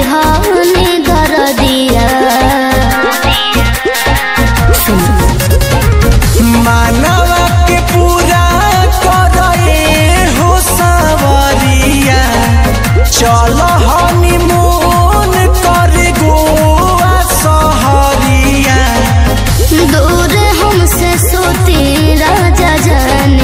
हनी दरदिया मानवा के पूरा करे हो सवरिया चलो हनीमून कर गोवा सहरिया दूर हमसे सोती राजा जाने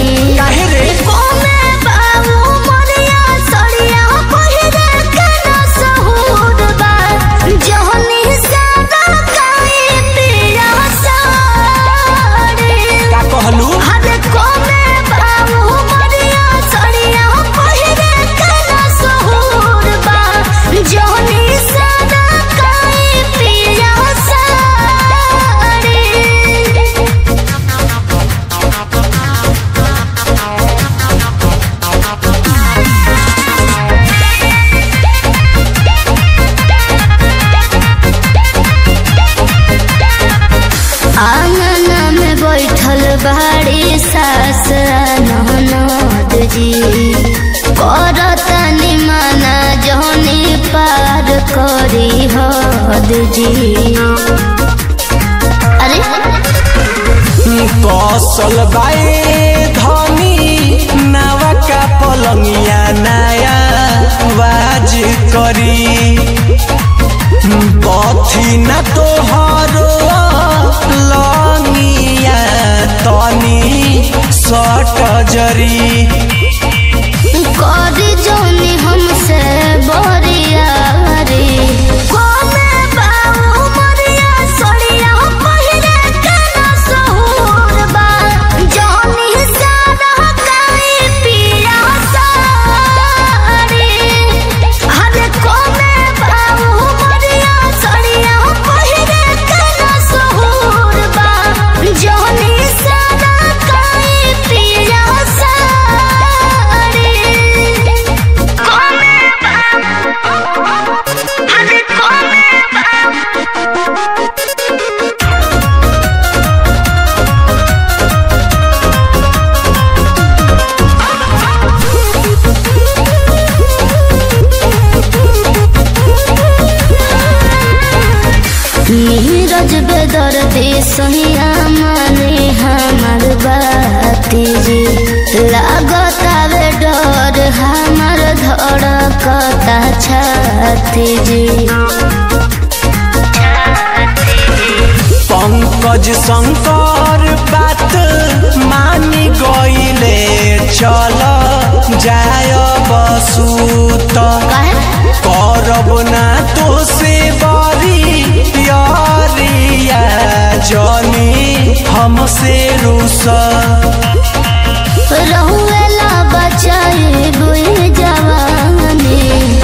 बड़ी सास ननद जी करतनी मना जहनी पार करी हद जी। अरे कौशल बाए धनी नवा का पलंगिया नया बाज करी कथी न तोहरो लंगिया तनी सट जरी करी जोनी हमसे बरिया रे नीरज बेदर्दी सहिया माने हमार बात जी लागत आवे डर हमार धड़कता छाती जी। पंकज शंकर बात मानी गईले चल जाय बसूत करब ना तो से बरी यारिया जनी हमसे रूस रहुएला बचाए बुई जवानी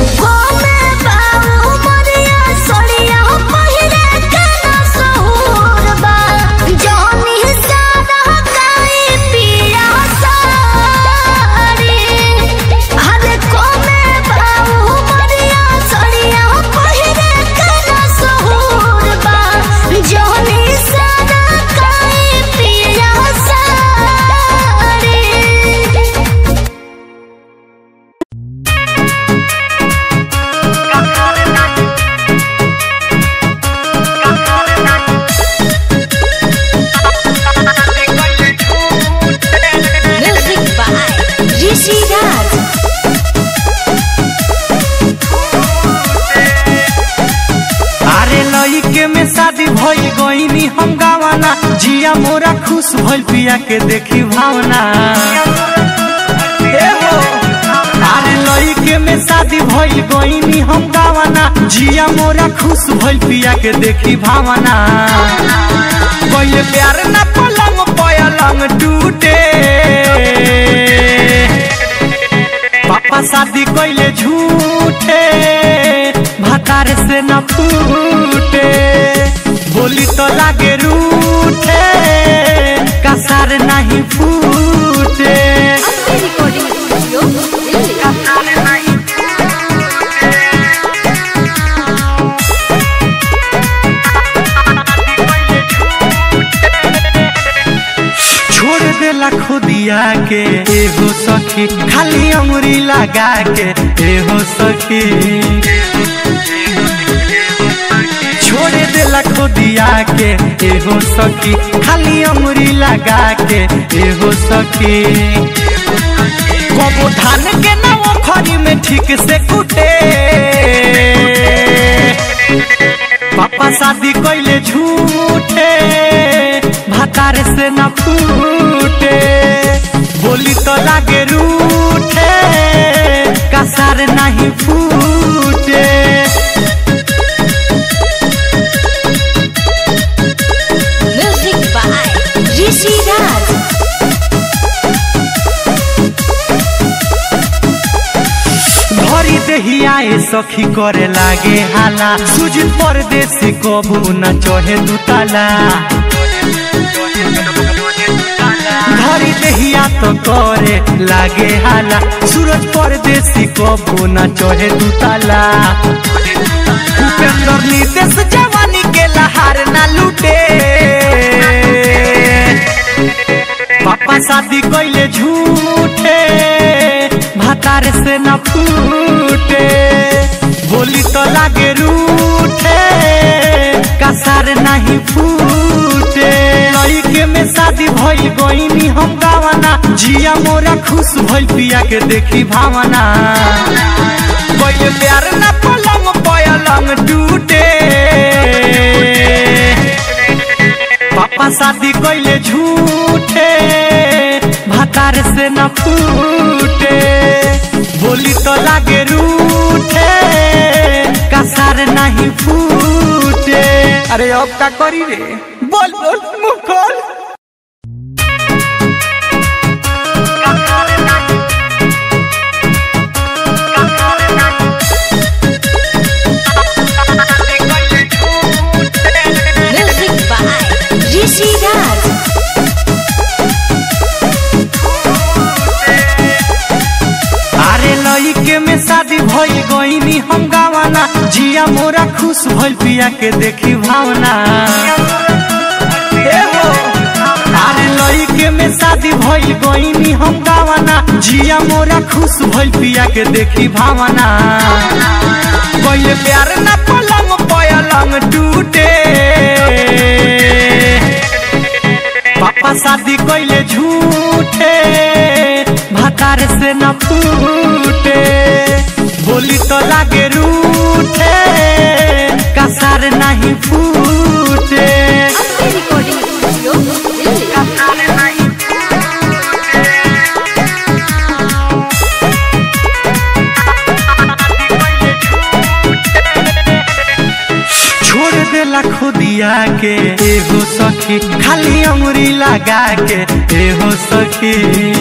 भइल गईनी हम गावाना जिया मोरा खुश भइल पिया के देखी भावना अरे लइके में शादी भइल गईनी हम गावाना जिया मोरा खुश भइल पिया के देखी भावना पहले प्यार ना पलंग पलंग टूटे पापा शादी कइले झूठे भातार से न फूटे बोली तो लागे रूठे कसार नहीं फूटे छोड़ देला खुदिया के एहो सखी खाली अमरी लगा के एहो सखी के एहो सखी, खाली अंगुरी लगा के एहो सखी। कबो धान के ना खरी में ठीक से कुटे, पापा शादी कैले झूठे, भातार से न फूटे, बोली तो लागे रूठे, कसार नहीं फूटे। Music by Rishi Raj. धरी दहिया सखी करे लागे हाला, सुजित परदेसी कबू न चढ़े दुताला। धरी दहिया तो करे लागे हाला, सूरज परदेसी कबू न चढ़े दुताला। उपेंद्र नितेश जवानी के लहार न लूटे, पापा शादी कैले झूठे, भातार से न फूटे, बोली तो लागे रूठे, कसार नहीं फूटे। लड़के में शादी भइल गईनी हम गावना, जिया मोरा खुश भइल पिया के देखी भावना। पहले प्यार न पलंग पलंग टूटे, पापा शादी कैले झूठे, भातार से न फूटे, बोली तो लागे रूठे, कसार नहीं फूटे। अरे अब का करी रे, बोल बोल मुँह खोल। Music by Rishi Raj. लड़के में शादी भइल गईनी हम गावना, जिया मोरा खुश भइल पिया के देखी भावना। अरे लड़के में शादी भइल गईनी हम गावना, जिया मोरा खुश भइल पिया के देखी भावना। पहले प्यार न पलंग पलंग टूटे, पापा शादी कैले झूठे, भातार से न फूटे, बोली तो लागे रूठे, कसार नहीं फूटे। छोड़ देला खुदिया के एहो सखी, खाली अंगुरी लगा के एहो सखी।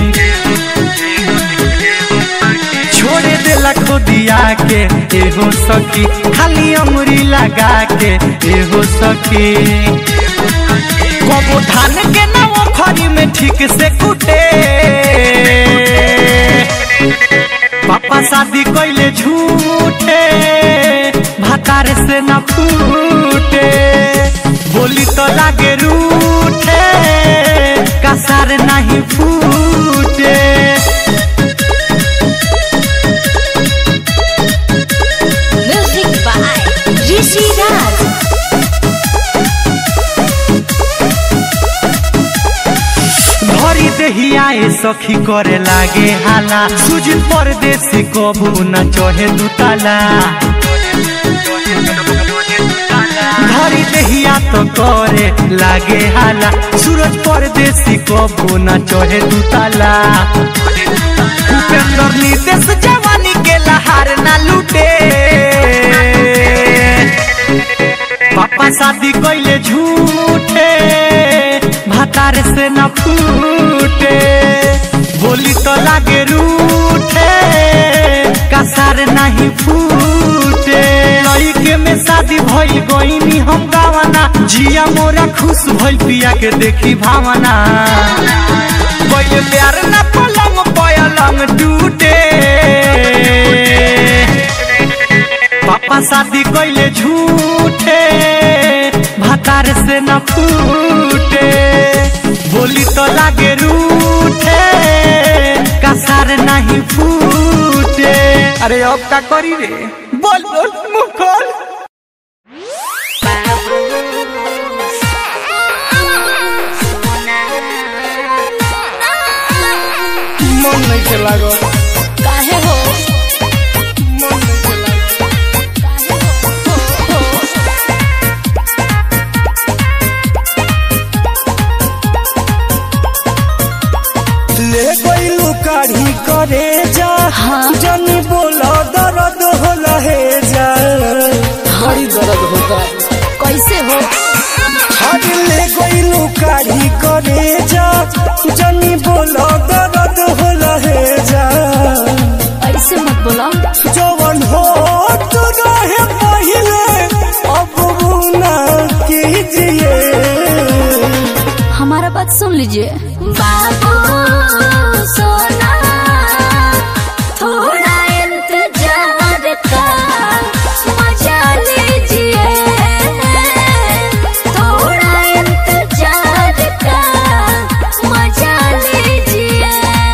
छोड़ देला खुदिया के एहो सखी, खाली अंगुरी लगा के एहो सखी। कबो धान के ना खरी में ठीक से कुटे, पापा शादी कैले झूठे, भातार से न फूटे, बोली तो लागे रूठे, कसार नहीं फूटे। Music by Rishi Raj. धरी दहिया सखी करे लागे हाला, सुजित परदेसी कबू न चढ़े दुताला। धरी दहिया तो करे लागे हाला, सूरज परदेसी कबू न चढ़े दुताला। उपेंद्र नितेश जवानी के लहार न लूटे, पापा शादी कैले झूठे, भातार से न फूटे, बोली तो लागे रूठे, कसार नहीं फूटे। लड़के में शादी भइल गईनी हम गावना, जिया मोरा खुश भइल पिया के देखी भावना। पहले प्यार न पलंग पलंग टूटे, पापा शादी कैले झूठे, भातार से न फूटे, बोली तो लागे रूठे, कसार नहीं फूटे। अरे अब का करी रे, बोल बोल मुँह खोल। सुन लीजिए। बाबू सोना थोड़ा इंतजार का मजा लीजिए, थोड़ा इंतजार का मजा लीजिए।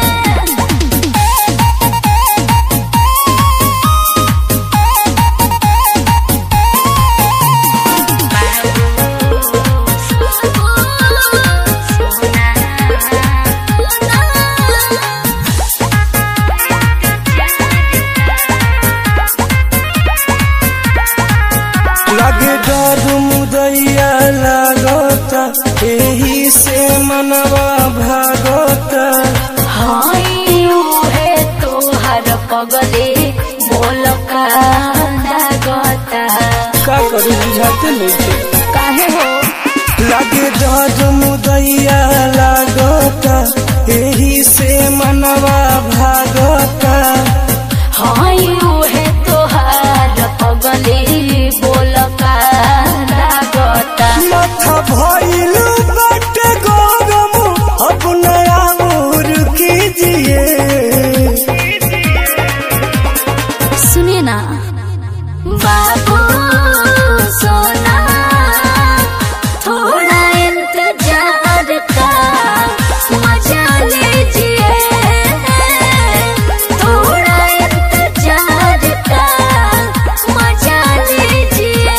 लगे डर मुदैया लागता एही से मनवा भागता। है तोहर पगले बोल का लागता। का करू बुझाते नहीं काहे हो? लगे डर मुदैया लागता एही से मनवा भागता। है तोहर पगले बोल का लागता। माथा भइल बाटे गरम अब नया मोर कीजिए। सुनिए ना बाबू सोना थोड़ा इंतजार का मजा लीजिए, थोड़ा इंतजार का मजा लीजिए।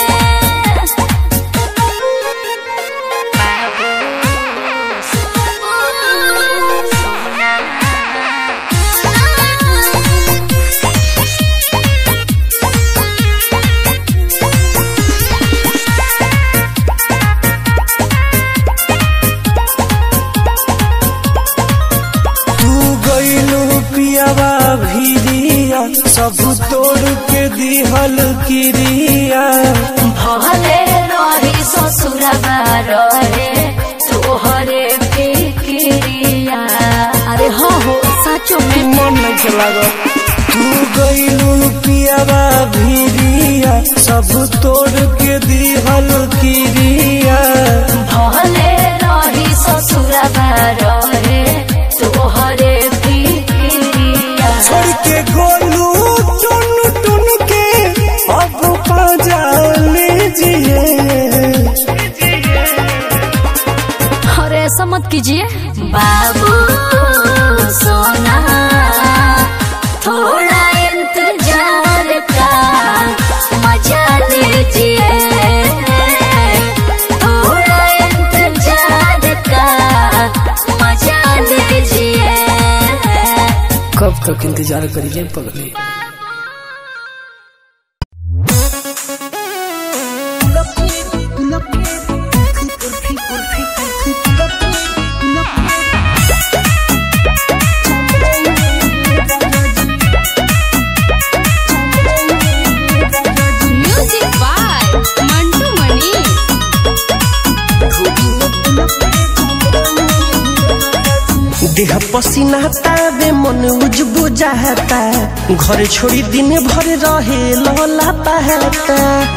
तू गइलू पियावा भिरिया सब तोड़ के दिहल किरिया। भले रही ससुरबा रहे तोहरे फिक्रिया। अरे हाँ हो सचो में मन नहीं चला। तू गइलू पियावा भिरिया सब तोड़ के दिहल किरिया। भले रही ससुरबा रहे तोहरे फिक्रिया। छोड़ के गोलू टुन टुन के अब पाजा लीजिए। अरे ऐसा मत कीजिए। बाबू सोना थोड़ा इंतजार का मजा लीजिए, थोड़ा इंतजार का मजा लीजिए। कब तक इंतजार करिए पगली। Music by Mantu Mani. देह पसीना तावे मन उजबू जाता। घर छोड़ी दिन भर रहे लला पाता।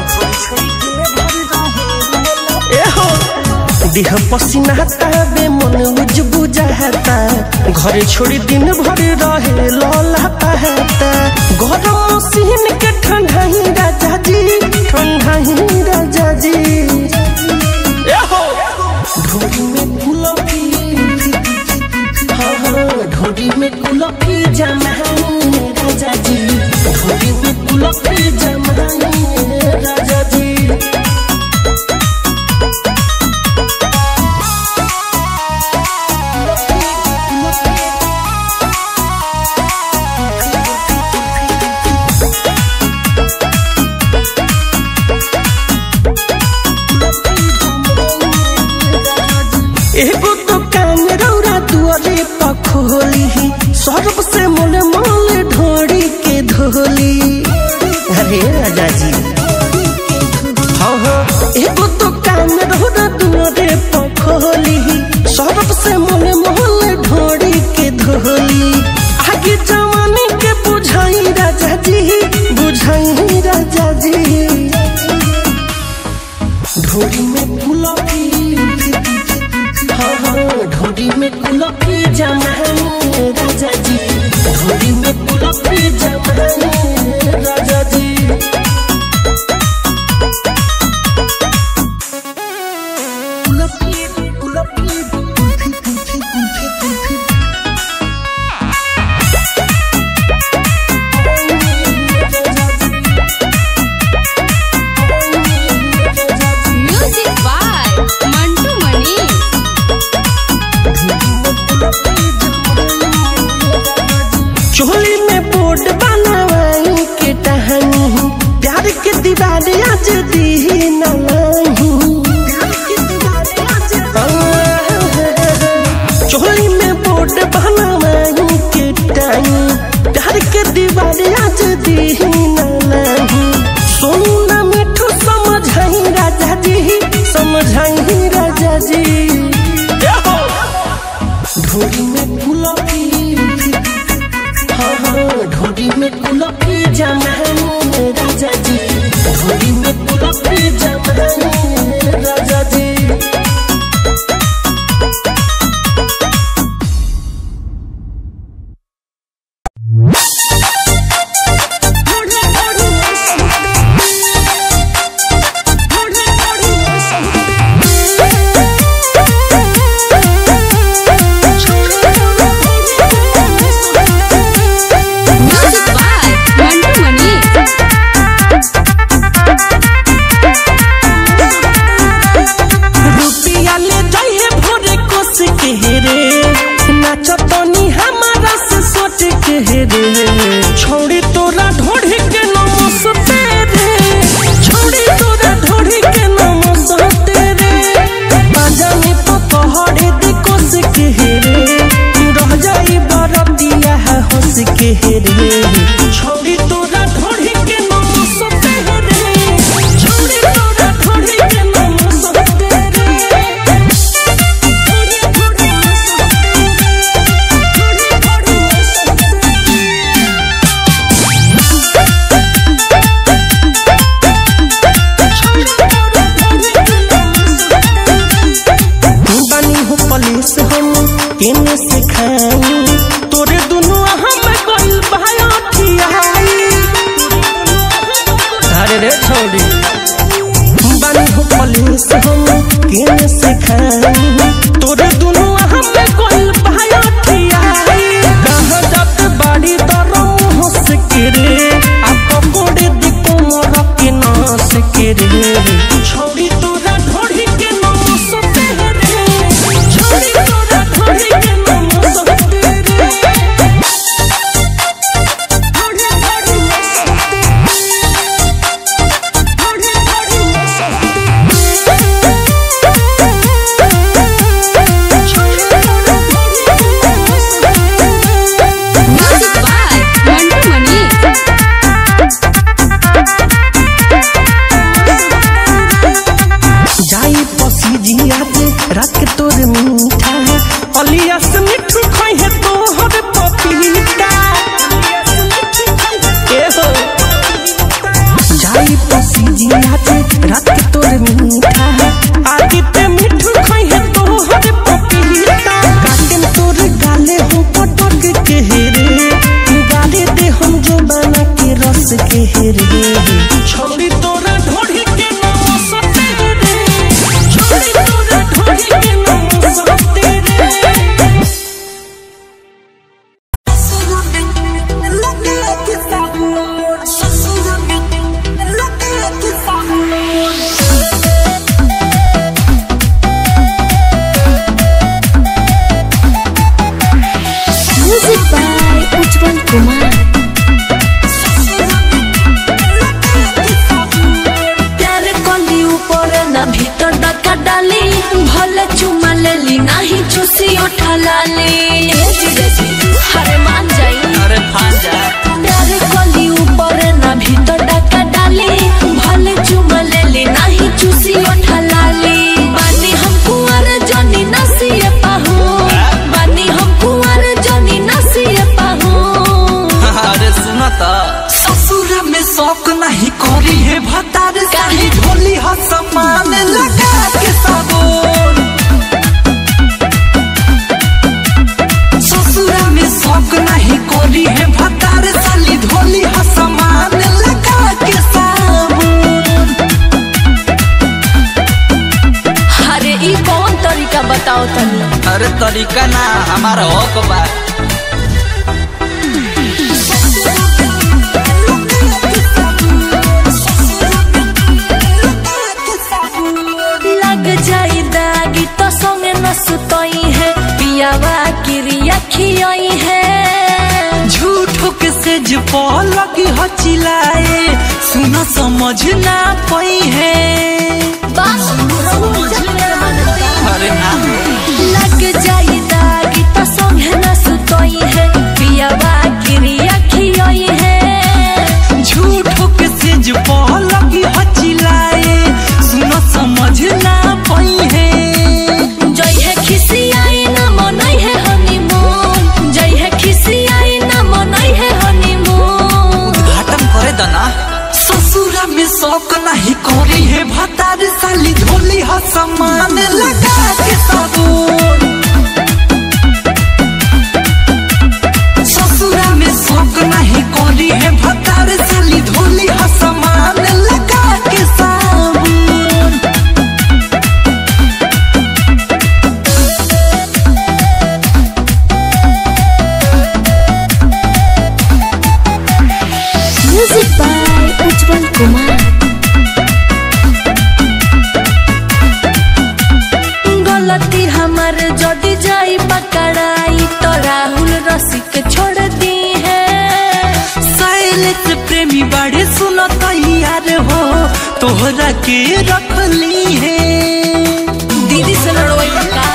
एहो देह पसीना तावे मन उजबू जाता। घर छोड़ी दिन भर रहे लला पाता। गरम मशीन के ठंडा ही राजा जी, ठंडा ही राजा जी। एहो ढोली में गुलाबी ढोली में गुलाबी जमाई राजा जी। ढोली में गुलाबी जमाई राजा जी। एगो दुकान रौरा दुआरे पखोली सर्व से मोले मोले ढोड़ी के धोली। अरे राजा जी हाँ हाँ एगो दुकान रौरा दुआरे पखोली सर्व से मोले मोले ढोड़ी के धोली। आगे जवानी के बुझाई राजा जी, बुझाई राजा जी। ढोली में गुलाबी दीन चोली में बोर्ड बनावाई के टाइम प्यार के दीवार आज दीन सोनू ना मिठू समझाई राजा जी समझाई राजा जी ढोरी में कुलफी हाँ ढोरी में कुलफी जमाई राजा जी ढोरी में कुलफी जमाई राजा जी छोड़ी तोरा ढोढ़ी के नमस्ते रे छोड़ी तोरा ढोढ़ी के नमस्ते रे बाजा में तो पहाड़े दिको से के रे रह जाई बरतिया हंस के रे छोड़ी तोरा ढोढ़ी के नमस्ते रे छोड़ी तोरा ढोढ़ी के नमस्ते रे केने से खाई तोरे दुनु हम कोई भाया ठियाई अरे रे छोड़ी बानी हो पुलिस हम केने से खाई तोरे दुनु हम कोई भाया ठियाई कहां जात बाड़ी दरो हंस के रे आप कोड़े दिको मोर के नास के रे छोड़ी तोरा ढोढ़ी के नास पे रे छोड़ी तोरा ढोढ़ी के रख तोर मीठा अलियास मिठू खोई है तोहर पपीता ए हो जाई पसी जिया ते रख तोर मीठा आदित्य मिठू खोई है तोहर पपीता काटन तोर गाले हो पटक के रे गाले दे हम जो बना के रस के रे छोड़ी तोरा ढोढ़ी के नमस्ते रे छोड़ी तोरा ढोढ़ी के हरे मान जाई अरे फान जा प्यार कली ऊपर ना भीतर डका डाली भले चुमा लेली नहीं चूसी उठा लाली बानी हम कुंवर जनी नसिए पाहू बानी हम कुंवर जनी नसिए पाहू अरे सुना ता ससुर में शौक नहीं करी है भतार काहे ढोली ह समान लगा के साबुन शौक नहीं कोरी है भतार साली ढोली ह समान लगा के साबुन अरे ई कौन तरीका बताओ तनी अरे तरीका ना हमारा हक बा लग जाई दागी तो संगे न सुतई है पियावा क्रिया खियई है झूठो के से सेज पलकी हो चिल्लाए सुना समझ ना पाई है अरे ना लग जाई दागी तो संगे न सुतोई है पिया बाकी अखियोई है झूठो के सेज पलकी हो चिल्लाए सुना समझ ना पाई है जय है खिसियाई न मनई है हनीमून जय है खिसियाई न मनई है हनीमून उद्घाटन करे दना ससुरा में शौक नहीं करी है भतार साली धोली हो सामान लगा के साबुन ससुरा में शौक नहीं करी है भतार साली धोली हो सामान लगा के साबुन म्यूजिक बाय उज्जवल कुमार गलती हमर जदी जाई पकड़ाई तो राहुल रसिक छोड़ दी है शैलेश प्रेमी बड़े सुनो तैयार हो तोहरा के रख ली है दीदी से लड़वाई का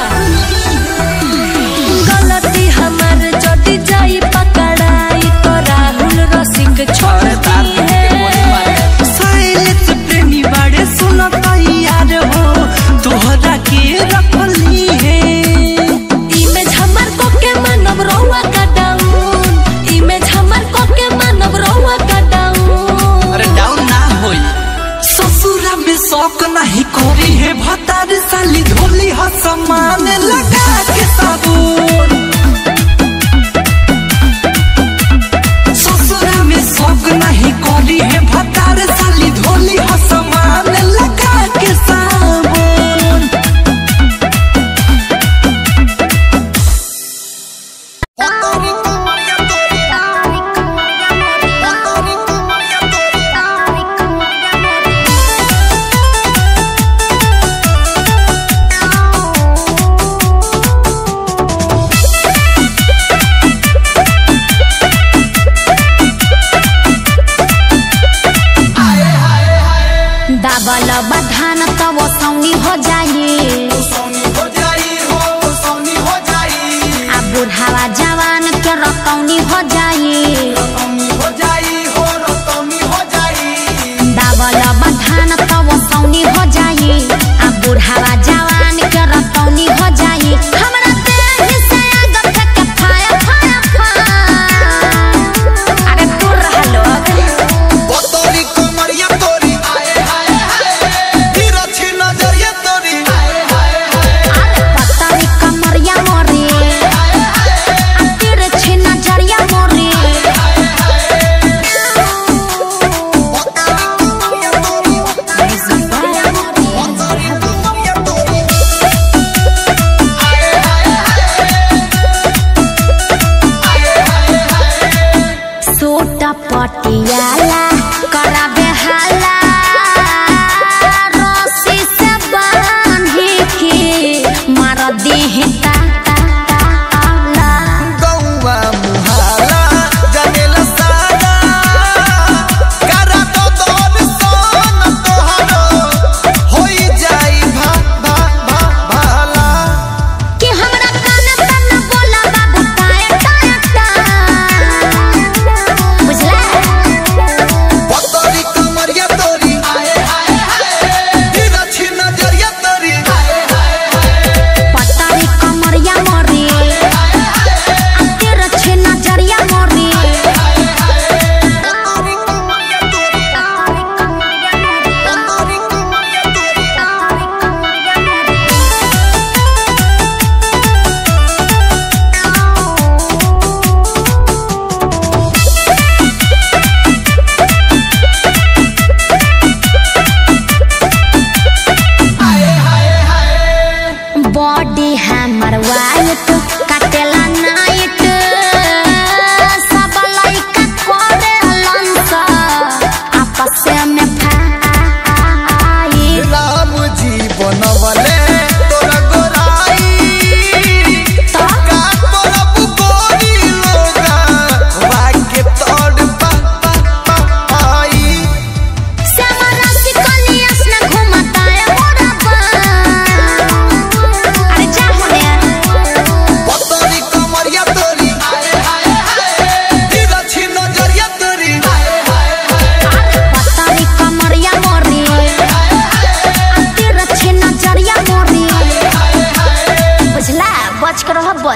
गलती हमर जदी जाई पकड़ाई तो राहुल रसिक छोड़ दी है शैलेश प्रेमी बड़े सुनो तैयार हो तोहरा के रख ली है इमेज हमर को के मानव रोवा का डाउन इमेज हमर को के मानव रोवा का डाउन अरे डाउन ना होई ससुरा में शौक नहीं करी है भतार साली धोली हो सामान लगा के साबुन ससुरा में शौक नहीं करी है भतार साली धोली हो सामान लगा के साबुन दाबल बधान तब सौनी हो जाए आ बुढ़ावा जवान के रतौनी हो जाए दाबल बधान तब सौनी हो जाए आ बुढ़ावा जवान के रतौनी हो जाए हमरा देह से आग फेंक फाया फाया फाया अरे दूर रह लोग पतरी कमरिया मोरे आ तिरछी नजरिया मोरे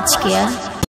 बच गया।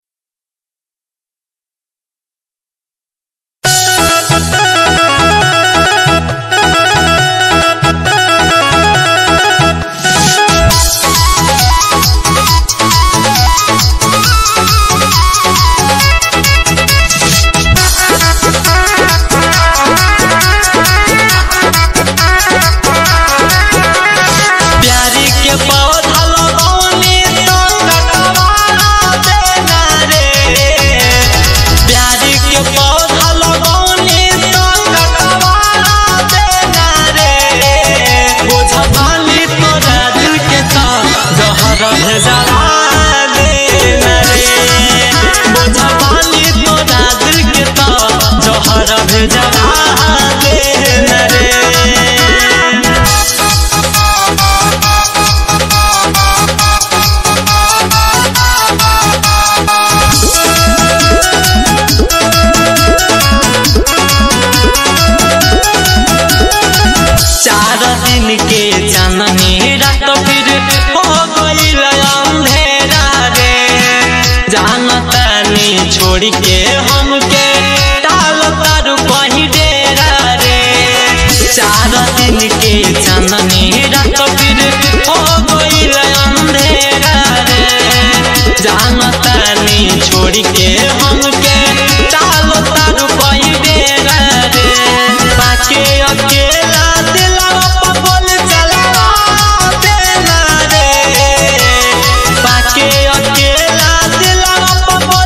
छोड़ के हमके टाल तारू कहीं डेरा रे। 4 दिन के चांदनी रात फिर हो गइल अंधेरा रे। जानता नहीं छोड़ के हमके टाल तारू कहीं डेरा रे। बाके अकेला दिलवा पर बोल चला देना रे। बाके अकेला दिलवा पर बोल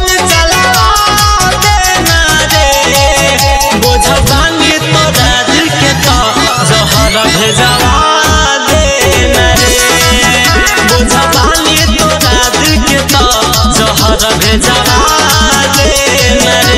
भेजवा देना रे। बोझा पानी तोरा दिल के तो जहर भेजवा देना रे।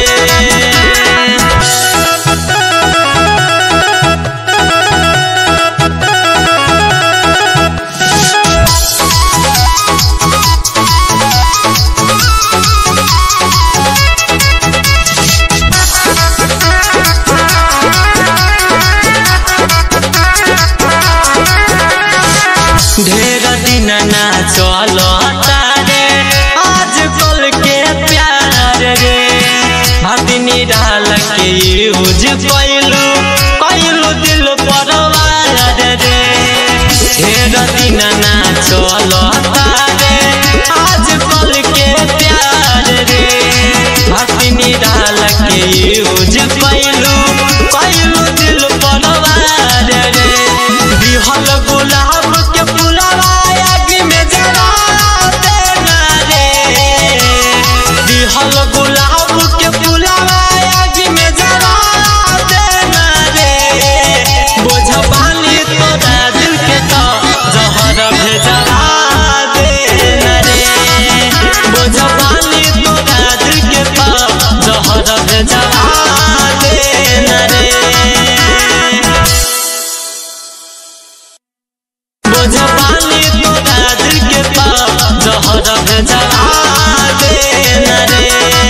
ढेर दिन ना चलो तारे आजकल के प्यार रे। भातिनी डाल के यूज कैलू दिल परवार रे। ढेर दिन ना चलो तारे आजकल के प्यार रे। भातिनी डाल के यूज कैलू दिल परवार रे। बिहल गुलाब के फुलवा आगे में जला देना रे। बिहल गुलाब के फुलवा आगे में जला देना रे। बोझ पानी तोरा दिल के तो जहर भेजवा देना रे। बोझ पानी तोरा दिल के तो जहर भेजवा देना रे। बोझ पानी तोरा दिल के पास जहर भेजवा देना रे।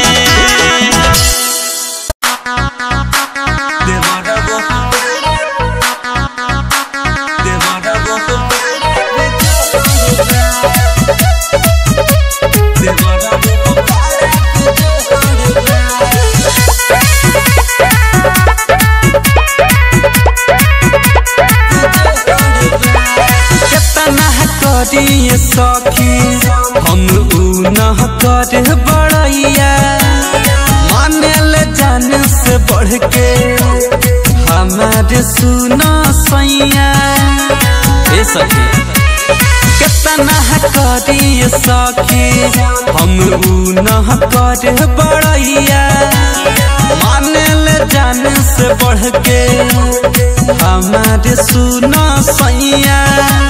करिए सखी हम ऊ न कर बड़ैया। मानेल जान से बढ़ के हमारे सुना सैया। ए सखी कितना करिए सखी हम ऊ न कर बड़ैया। मानेल जान से बढ़ के हमारे सुना सैया।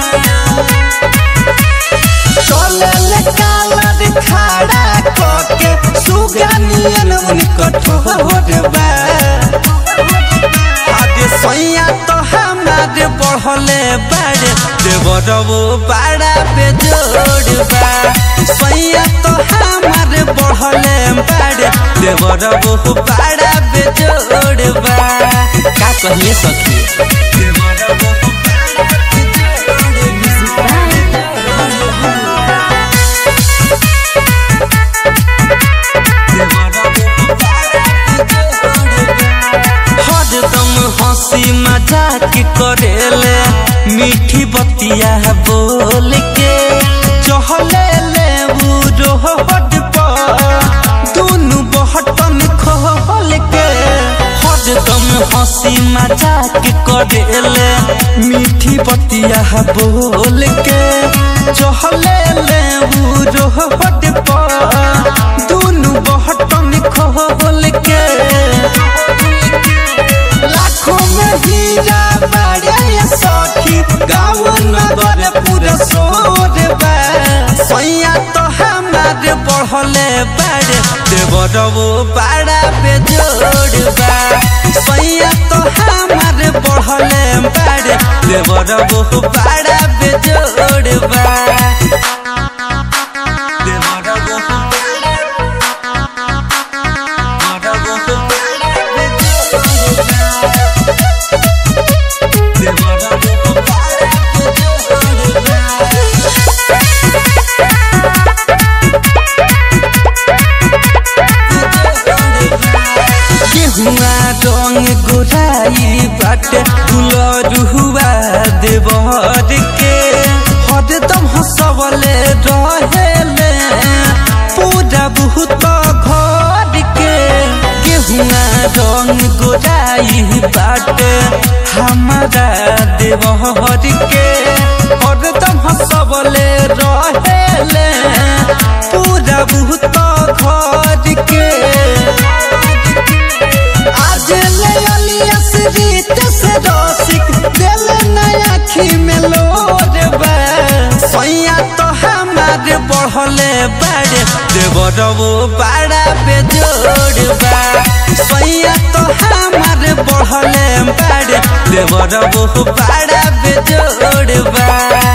चलल कालर खड़ा करके सुगनियन उनका ठोरबा। आदे सैया तो हमारे बढ़ले बाड़े देवरबो बड़ा बेजोड़बा। सैया तो हमारे बढ़ले बाड़े देवरबो बड़ा बेजोड़बा। का कहिए सखी देवरबो मजाक करेले मीठी बतिया बोल के चहले ले रोड पर दोनों बहटन खोल के हरदम हंसी मजाक करेले मीठी बतिया बोल के चहले ले रोड पर दोनों बहटन खोल के लाखों में हीरा बड़े सखी गाँव नगर पूरा सोर बा सैया तो हमारे बढ़ले बड़े देवरवो बड़ा बेजोड़ बा सैया तो हमारे बढ़ले बड़े देवरवो बड़ा बेजोड़ बा रंग गोराई बाटे दुलरुआ देवर के हरदम हंसवले रहेले पूरा बहुत घर के गेहुआ रंग गोराई बाटे हमारा देवर के हरदम हंसवले रहेले पूरा बहुत घर के आज ले अलियास रीत से रसिक दिल नया आँखी में लोड बा सैया तो हमारे बढ़ले बड़े देवरवो बड़ा बेजोड़ बा सैया तो हमारे बढ़ले बड़े देवरवो बड़ा बेजोड़ बा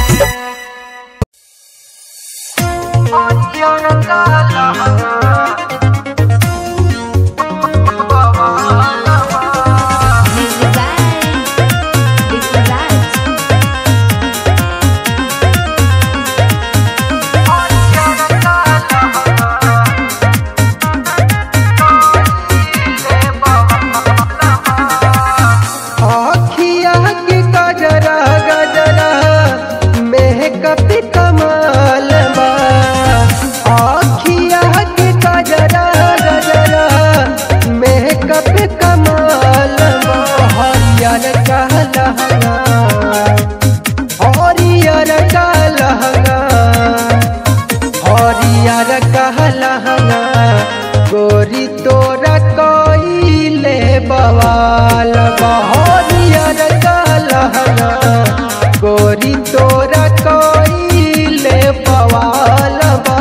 गोरी तोरा कोइले बवाल बहरियर लहंगा गोरी तोरा कोइले बवाल बा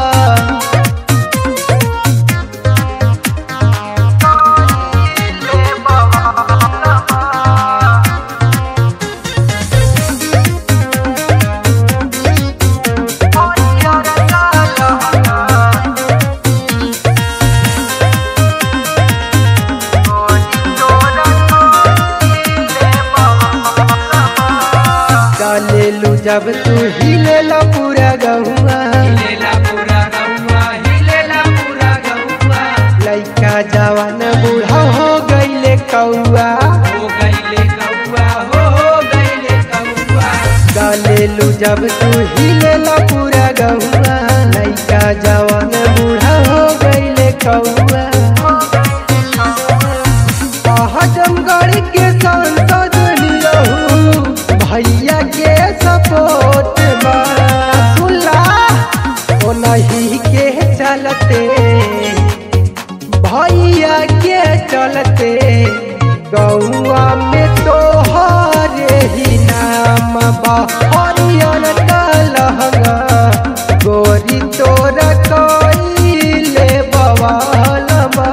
जब तू हिलेला पूरा गहुआ लइका जवान बूढ़ा हो गईले कौआ गालेलू जब तू हिलेला पूरा गहुआ लइका जवान बूढ़ा हो गईले कौआ आजमगढ़ के सांसद रहू भैया के सपोर्ट बा सुला ओ नहीं के चलते भैया के चलते गौआ में तोहरे ही नाम बा हरियर का लहंगा गोरी तोरा कोइले बवाल बा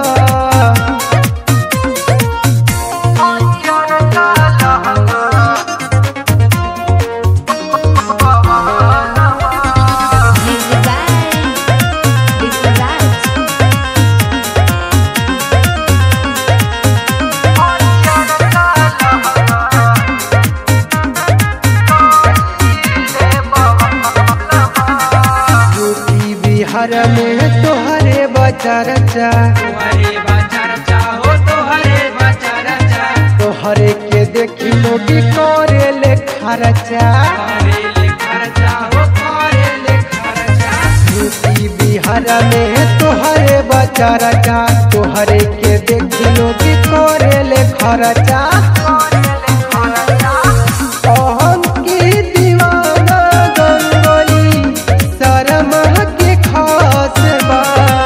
बिहार में तोहरे बचा तोहरे के देखी लोग खर्चा यूपी बिहार में तोहरे बचारचा तोहरे के देख लोग करेले खर्चा हम की दीवाना गंगोली शर्मा के खास बा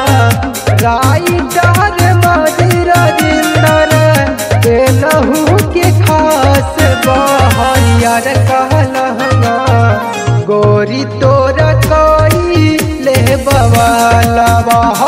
राइटर मजरा जिंदर बेलहू के खास बहरियर कहलहंगा गोरी तोरा कोई ले बवाला